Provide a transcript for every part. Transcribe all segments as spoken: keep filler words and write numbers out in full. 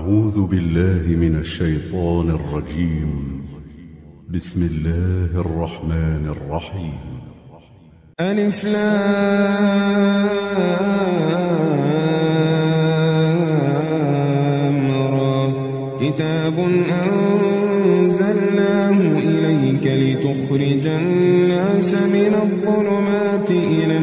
أعوذ بالله من الشيطان الرجيم. بسم الله الرحمن الرحيم. ألف لام را كتاب أنزلناه إليك لتخرج الناس من الظلمات إلى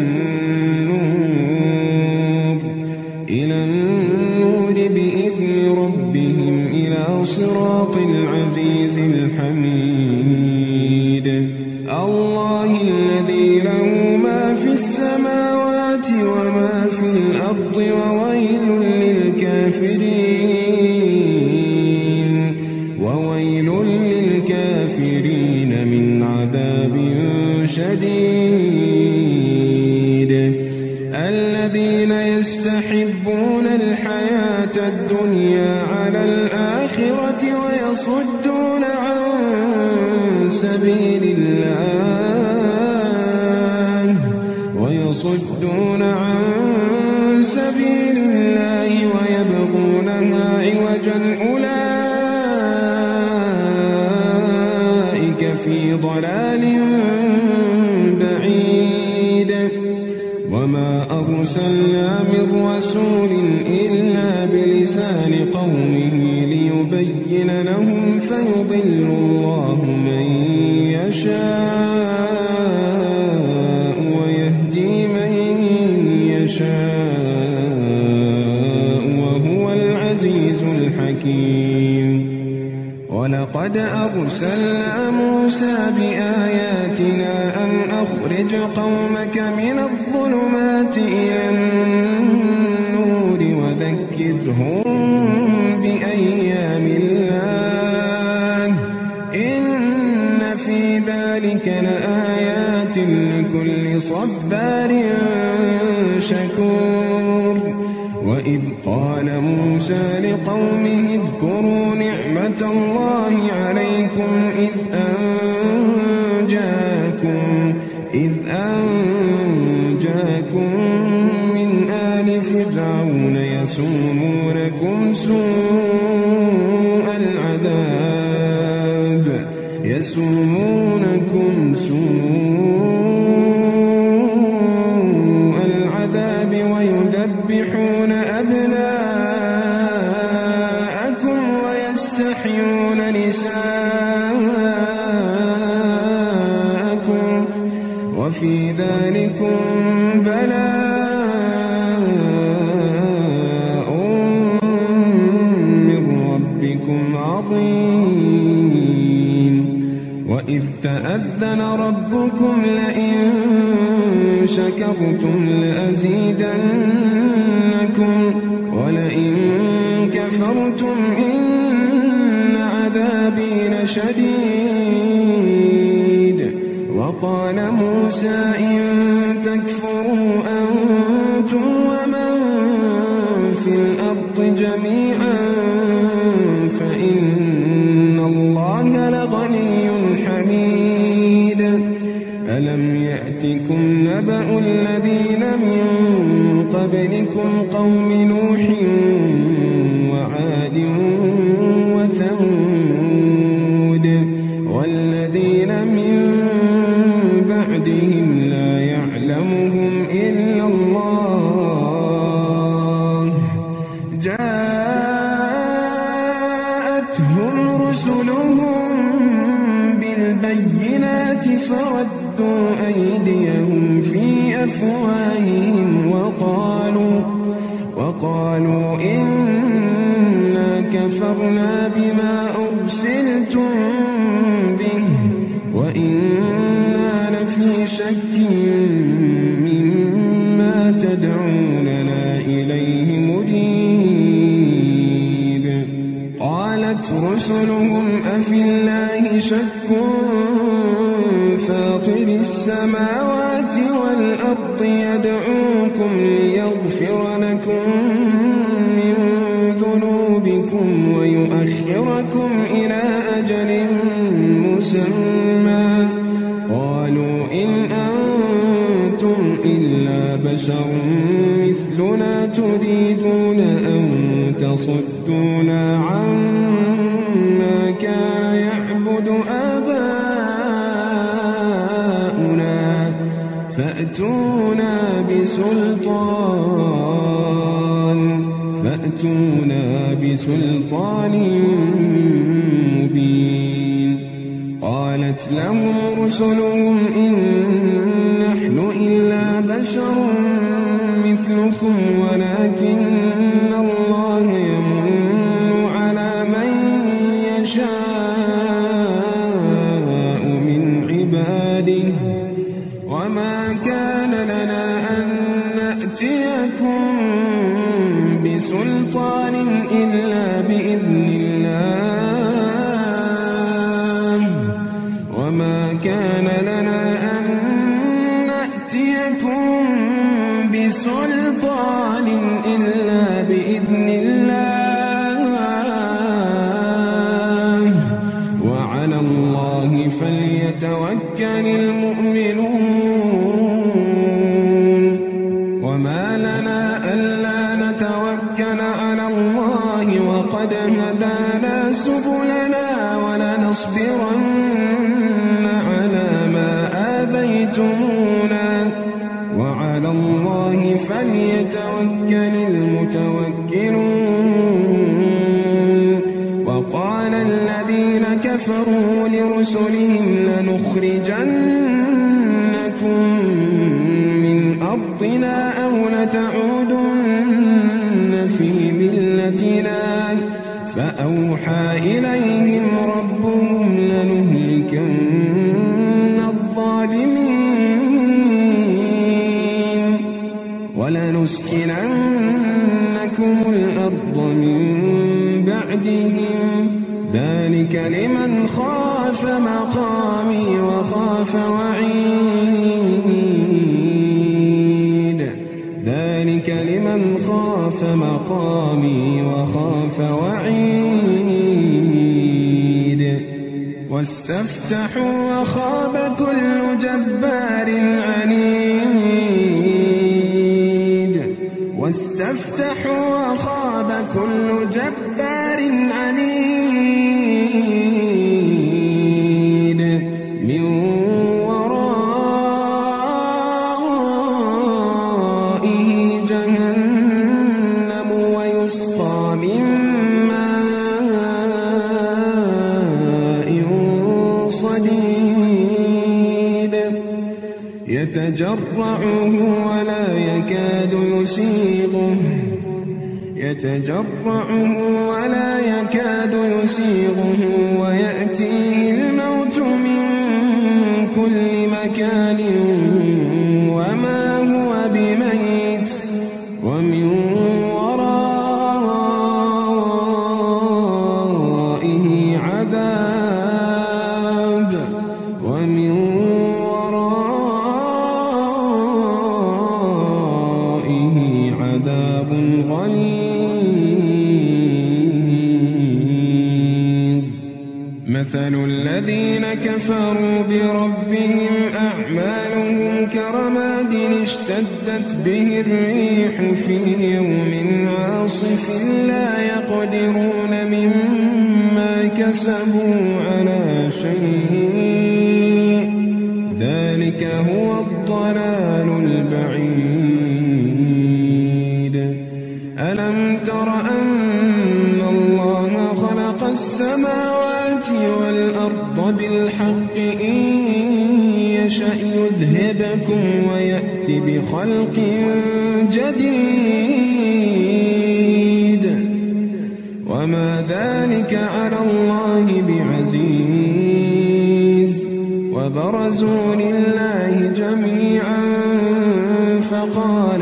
النور إلى النور بإذن ربهم إلى صراط العزيز الحميد. الله الذي له ما في السماوات وما في الأرض وويل للكافرين وويل للكافرين من عذاب شديد. الذين يستحبون الحياة الدنيا على الآخرة ويصدون عن سبيل الله ويصدون عن سبيل الله ويبغونها عوجا أولئك في ضلال بعيد. وما أرسلنا من رسول إلا بلسان قومه ليبين لهم فيضل الله من يشاء ويهدي من يشاء وهو العزيز الحكيم. ولقد أرسلنا موسى بآياتنا أن أخرج قومك من الظلمات إلى النور وذكرهم بأيام الله إن في ذلك لآيات لكل صبار شكور. وإذ قال موسى لقومه اذكروا نعمة الله عليكم إذ أنجاكم إذ أنجاكم من آل فرعون يسومونكم سوء العذاب يسومونكم سوء العذاب ويذبحون أبناءكم ويستحيون نساءكم وفي ذلكم بلاء من ربكم عظيم. وإذ تأذن ربكم لئن شكرتم لأزيدنكم ولئن كفرتم إن عذابي لشديد. وقال موسى إن تكفروا أنتم ومن في الأرض جميعا فإن الله لغني حميد. ألم يأتكم نبأ الذين من قبلكم قوم نوح وعاد وثمود والذين من بعدهم لا يعلمهم إلا الله جاءتهم رسلهم بالبينات فردوا أيديهم في أفواههم وقالوا وقالوا إنا كفرنا بما أرسلتم به وإنا لفي شك مما تدعوننا إليه مريب. قالت رسلهم أفي الله شك فاطر السماوات والأرض يدعوكم ليغفر لكم من ذنوبكم ويؤخركم إلى أجل مسمى قالوا إن أنتم إلا بشر مثلنا تريدون أن تصدوا وصدونا عما كان يعبد آباؤنا فأتونا بسلطان فأتونا بسلطان مبين. قالت لهم رسلهم إن نحن إلا بشر مثلكم ولكن الله يمن على من يشاء من عباده وما كان لنا أن نأتيكم بسلطان إلا بإذن الله وما كان لنا أن نأتيكم بسلطان إلا بإذن الله وعلى الله فليتوكل المؤمنون. وما لنا ألا نتوكل على الله وقد هدانا سبلنا ولنصبرن على ما آذيتمونا وعلى الله فليتوكل المتوكلون. وقال الذين كفروا لرسلهم لنخرجنكم من أرضنا أو لتعودن في ملتنا فأوحى إليهم ربهم لنهلكن الظالمين ولنسكننكم الأرض من بعدهم ذلك لمن خاف مقامي وخاف وعيد ذلك لمن خاف مقامي وخاف وعيد. واستفتحوا وخاب كل جبار عنيد واستفتحوا وخاب كل جبار عنيد من ورائه جهنم ويسقى من ماء صديد يتجرعه ولا يكاد يسيغه يتجرعه ولا يكاد يسيغه ويأتيه الموت من كل مكان وما هو بميت ومن ورائه عذاب ومن ورائه عذاب غليظ. مثل الذين كفروا بربهم أعمالهم كرماد اشتدت به الريح في يوم عاصف لا يقدرون مما كسبوا على شيء ذلك هو الضلال البعيد. ألم تر أن الله خلق السماوات والأرض بالحق إن يشأ يذهبكم ويأتي بخلق جديد وما ذلك على الله بعزيز. وبرزوا لله جميعا فقال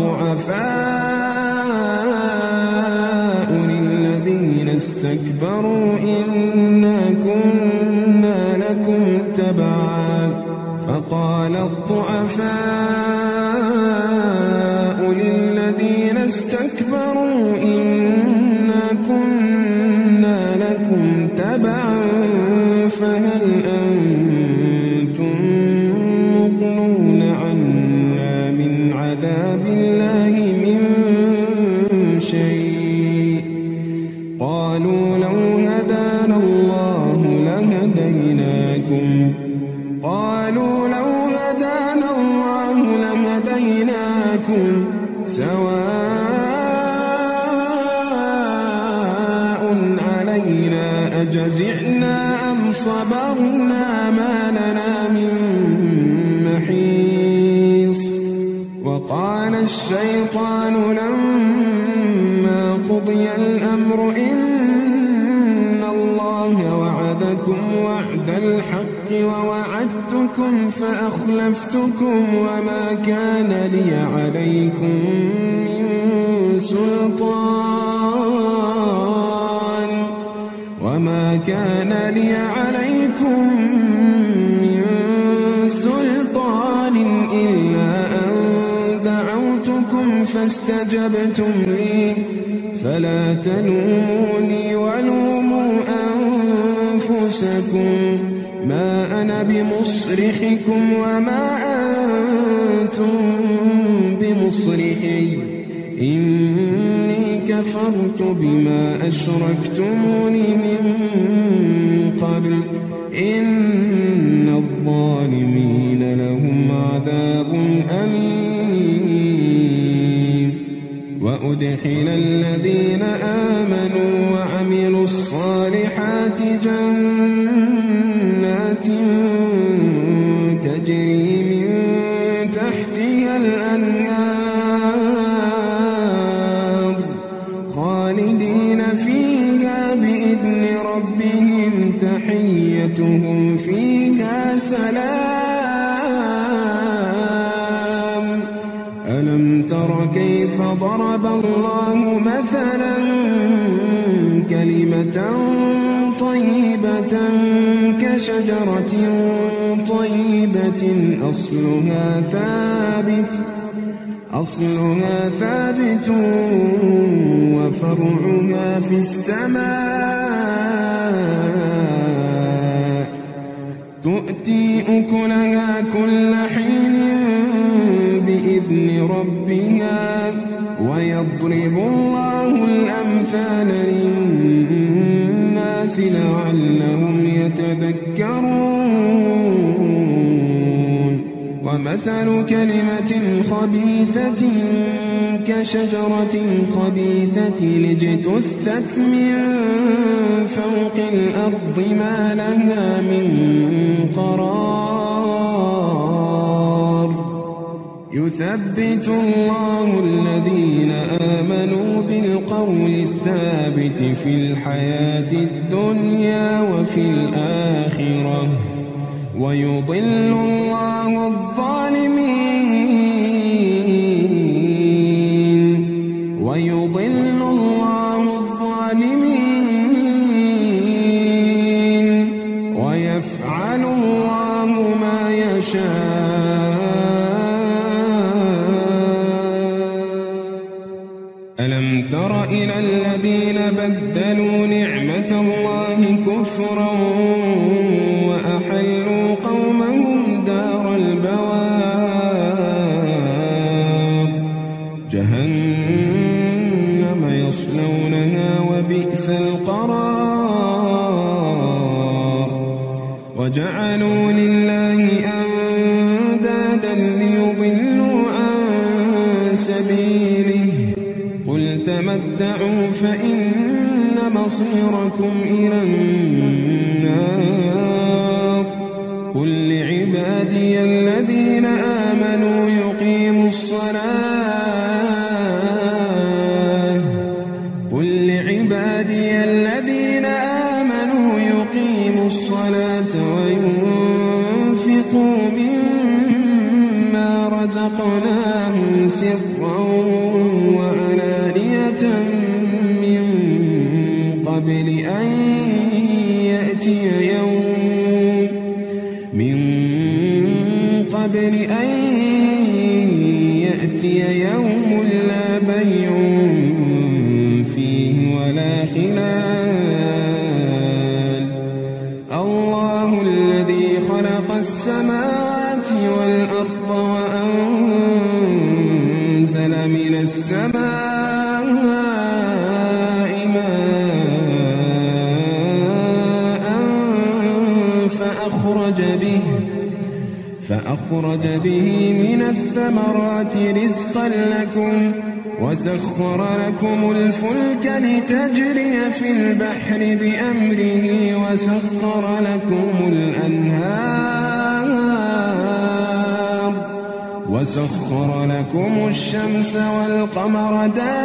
الضعفاء للذين استكبروا إنا كنا لكم تبعا فقال الضعفاء للذين استكبروا إنا كنا لكم تبعا فهل أنتم مغنون عنا من عذاب الله من شيء قالوا لو هدانا الله لهديناكم قالوا لو هدانا الله لهديناكم سواء علينا أجزعنا أم صبرنا ما لنا من محيص وقال الشيطان لما قضي الأمر إن الله وعدكم وعد الحق ووعدتكم فأخلفتكم وما كان لي عليكم من سلطان وما كان لي عليكم من سلطان إلا أن دعوتكم فاستجبتم لي فلا تلوموني ولوموا أنفسكم ما أنا بمصرخكم وما أنتم بمصرخي إني كفرت بما أشركتموني من قبل إن الظالمين لهم عذاب أليم وأدخل الذين آمنوا وعملوا الصالحات جنات تجري من تحتها الأنهار خالدين فيها بإذن ربهم تحيتهم فيها سلام ألم تر كيف ضرب الله مثلا كلمة طيبة كشجرة طيبة أصلها ثابت أصلها ثابت وفرعها في السماء تؤتي أكلها كل حين بإذن ربها ويضرب الله الأمثال للناس لعلهم يتذكرون ومثل كلمة خبيثة كشجرة خبيثة اجتثت من فوق الأرض ما لها من قرار يثبت الله الذين آمنوا بالقول الثابت في الحياة الدنيا وفي الآخرة ويضل الله الظالمين ويضل الله الظالمين ويفعل الله ما يشاء ألم تر إلى الذين بدلوا نعمة الله كفرا وأحلوا قومهم دار البوار جهنم يصلونها وبئس القرار وجعلوا لله أندادا ليضلوا عن سبيله قل تمتعوا فإن مصيركم إلى النار قل لعبادي الذين آمنوا يقيموا الصلاة قل لعبادي الذين آمنوا يقيموا الصلاة وينفقوا مما رزقناهم سرا وعلانية من قبل أن يأتي يوم من قبل أن يأتي يوم لا بيع فيه ولا خلال الله الذي خلق السماوات والأرض وأنزل من السماء ماء فأخرج به من الثمرات رزقا لكم وسخر لكم الفلك لتجري في البحر بأمره وسخر لكم الأنهار وسخر لكم الشمس والقمر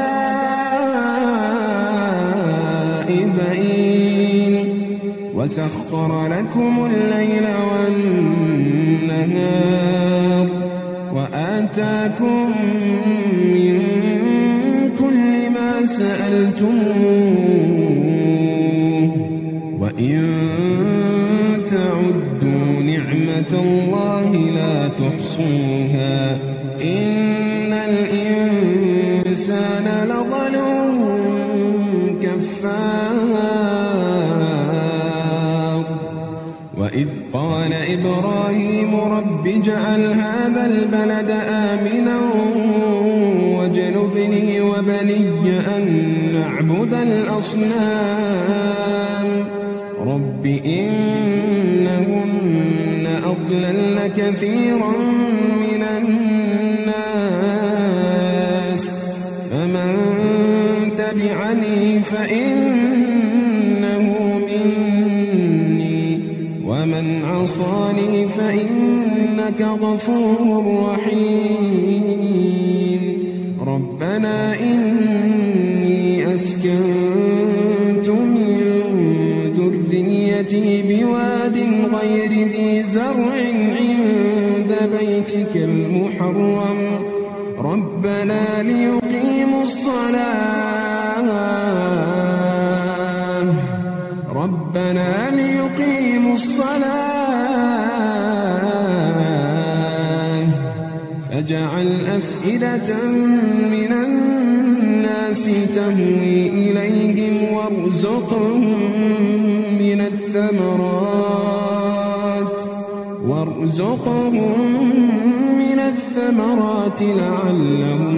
دائبين وسخر لكم الليل والنهار وآتاكم من كل ما سألتموه وإن تعدوا نعمة الله لا تحصوها إن الإنسان لظلوم كفار وإذ قال إبراهيم رب اجعل هذا البلد آمنا واجنبني وبني أن نعبد الأصنام رب إنهن أضللن كثيرا من الناس فمن تبعني فإنه مني ومن عصاني فإنك غفور رحيم ربنا إني أسكنت من ذريتي بواد غير ذي زرع عند بيتك المحرم ربنا ليقيموا الصلاة ربنا ليقيموا الصلاة فاجعل أفئدة من الناس تهوي إليهم وارزقهم من الثمرات وارزقهم من الثمرات لعلهم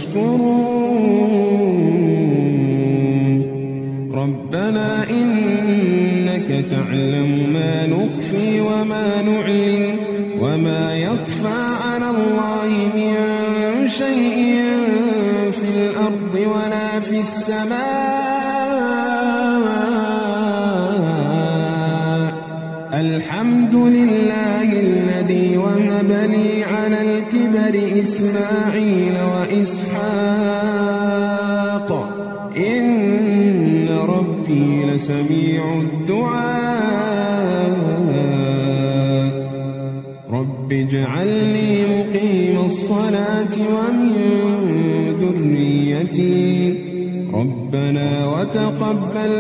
يشكرون ربنا إنك تعلم ما نخفي وما نعلن وما يخفى على الله من شيء في الأرض ولا في السماء الحمد لله الذي وهب لي على الكبر إسماعيل وإسحاق إن ربي لسميع الدعاء رب اجعلني مقيم الصلاة ومن ذريتي ربنا وتقبل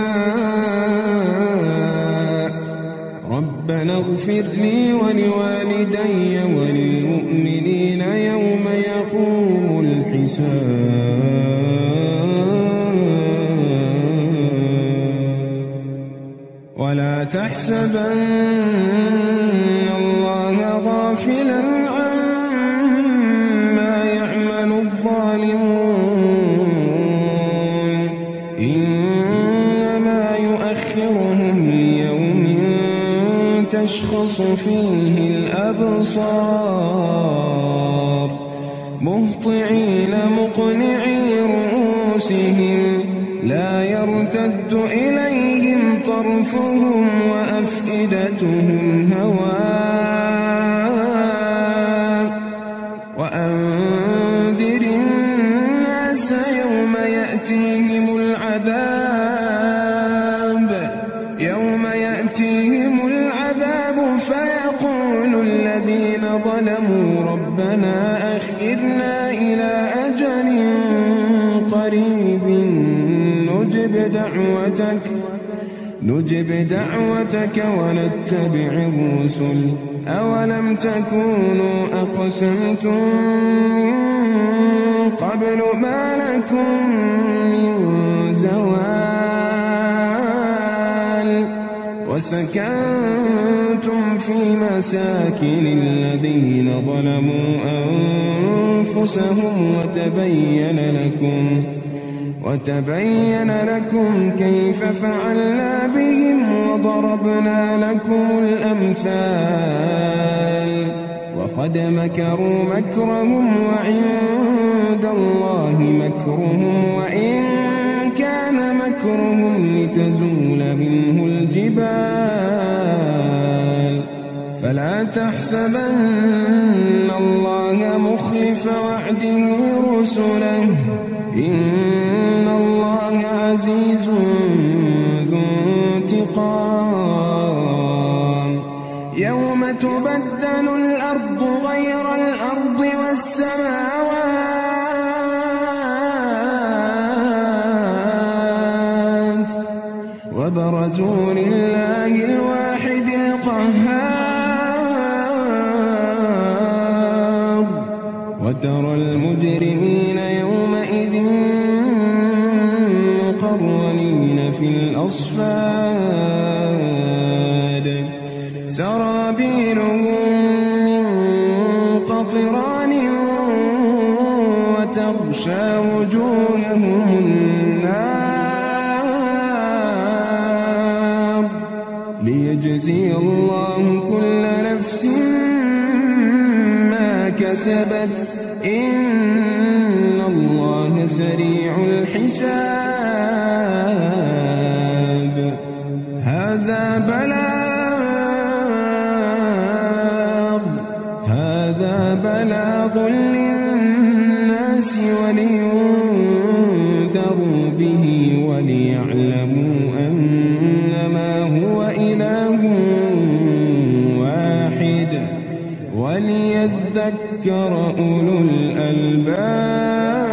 دعاء ربنا اغفر لي ولوالدي وللمؤمنين يوم يقوم الحساب ولا تحسبن الله غافلا عما يعمل الظالمون إنما يؤخرهم ليوم تشخص فيه الأبصار مهطعين مقنعي رؤوسهم لا يرتد إليهم طرفهم وأفئدتهم هواء وأنذر الناس يوم يأتيهم العذاب يوم يأتيهم العذاب فيقول الذين ظلموا ربنا أخرنا إلى أجل قريب نجب دعوتك نجب دعوتك ونتبع الرسل أولم تكونوا أقسمتم من قبل ما لكم من زوال وسكنتم في مساكن الذين ظلموا أنفسهم وتبين لكم وتبين لكم كيف فعلنا بهم وضربنا لكم الأمثال وقد مكروا مكرهم وعند الله مكرهم وإن كان مكرهم لتزول منه الجبال فلا تحسبن الله مخلف وعده رسله إن الله عزيز ذو انتقام يوم تبدل الأرض غير الأرض والسماوات وبرزوا لله الواحد القهار وترى المجرمين يومئذ مقرنين في الأصفاد سرابيلهم من قطران وتغشى وجوههم النار ليجزي الله كل نفس ما كسبت إن الله سريع الحساب هذا بلاغ هذا بلاغ للناس ولينذروا به وليعلموا أنما هو إله واحد وليذكر أولو الألباب